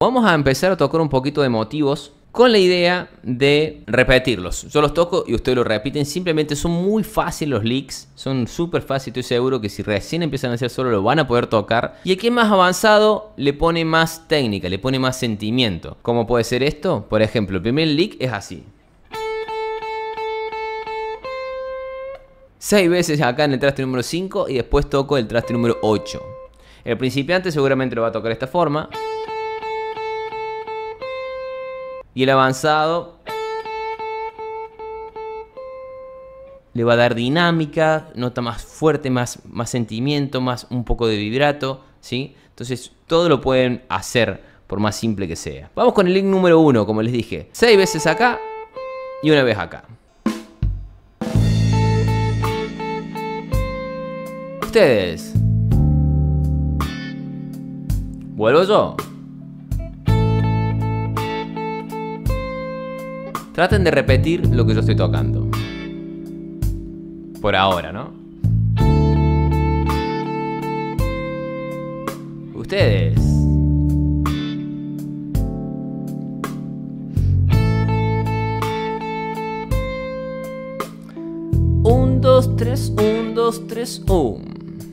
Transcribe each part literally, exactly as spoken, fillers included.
Vamos a empezar a tocar un poquito de motivos con la idea de repetirlos. Yo los toco y ustedes lo repiten. Simplemente son muy fáciles los licks. Son súper fáciles. Estoy seguro que si recién empiezan a hacer solo lo van a poder tocar. Y el que es más avanzado le pone más técnica, le pone más sentimiento. ¿Cómo puede ser esto? Por ejemplo, el primer lick es así. Seis veces acá en el traste número cinco y después toco el traste número ocho. El principiante seguramente lo va a tocar de esta forma. Y el avanzado le va a dar dinámica, nota más fuerte, más, más sentimiento, más un poco de vibrato, ¿sí? Entonces todo lo pueden hacer por más simple que sea. Vamos con el lick número uno, como les dije. Seis veces acá y una vez acá. Ustedes. ¿Vuelvo yo? Traten de repetir lo que yo estoy tocando. Por ahora, ¿no? Ustedes. Un, dos, tres, un, dos, tres, un.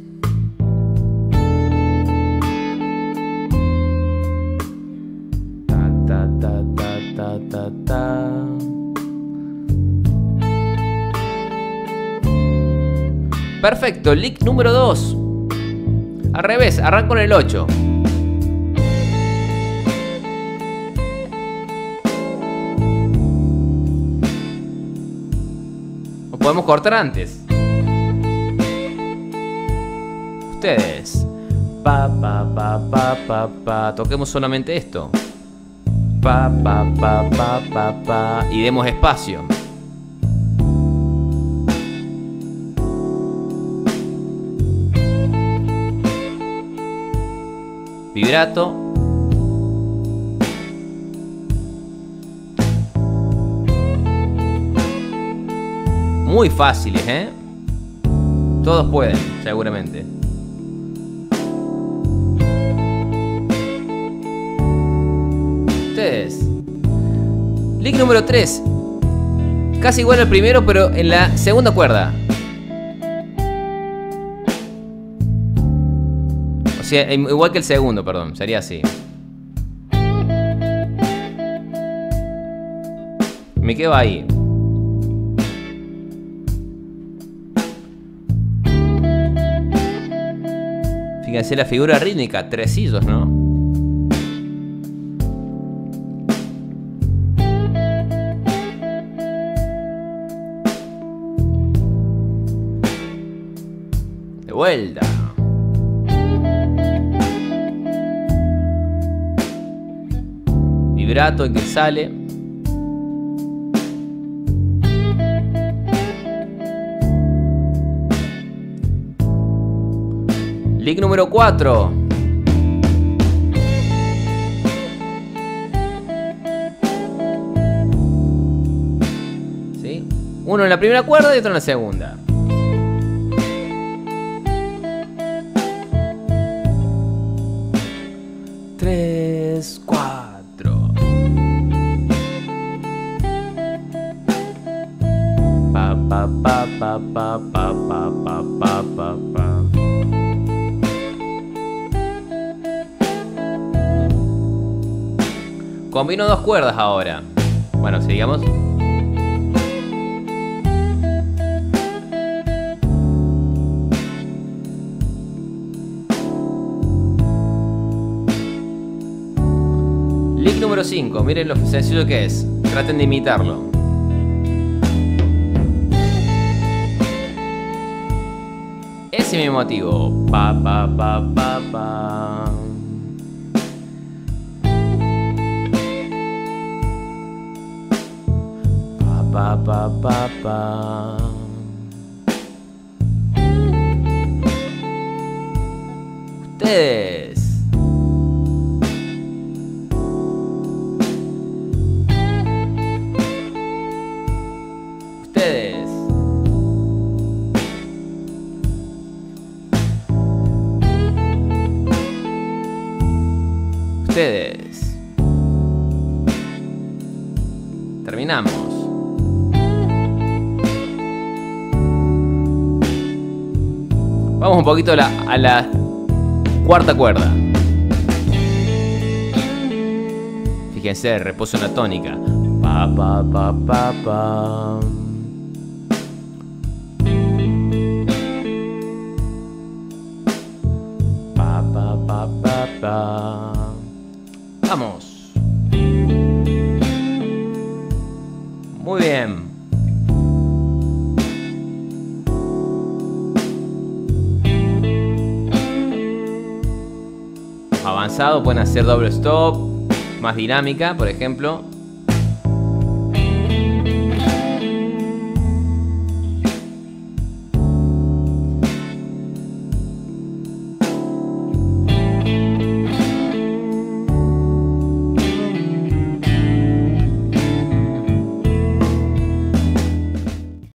Ta, ta, ta, ta, ta, ta. Perfecto, lick número dos. Al revés, arranco con el ocho. O podemos cortar antes. Ustedes. Pa, pa, pa, pa, pa, pa. Toquemos solamente esto. Pa, pa, pa, pa, pa, pa. Y demos espacio. Vibrato. Muy fáciles, ¿eh? Todos pueden, seguramente. Ustedes. Lick número tres. Casi igual al primero, pero en la segunda cuerda. O sea, igual que el segundo, perdón. Sería así. Me quedo ahí. Fíjense la figura rítmica. Tresillos, ¿no? De vuelta. Vibrato en que sale. Lick número cuatro. ¿Sí? Uno en la primera cuerda y otro en la segunda. Tres, cuatro. Pa, pa, pa, pa, pa, pa, pa, pa, pa, pa, pa. Combino dos cuerdas ahora. Bueno, sigamos. Lick número cinco. Miren lo sencillo que es. Traten de imitarlo. Ese es mi motivo. Pa, pa, pa, pa, pa. Pa, pa, pa, pa. Ustedes. Ustedes. Ustedes. terminamos. Vamos un poquito a la, a la cuarta cuerda. Fíjense, reposo en la tónica. Pa, pa, pa, pa, pa. Pa, pa, pa, pa, pa. Vamos. Muy bien. Avanzado, pueden hacer doble stop, más dinámica, por ejemplo.